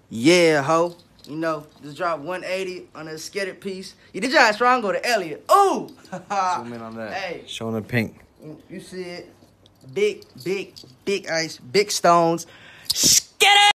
Yeah, ho. You know, just drop 180 on a skittered piece. You did your strong, go to Elliot. Ooh! Zoom in on that. Hey. Showing the pink. You see it. Big ice, big stones.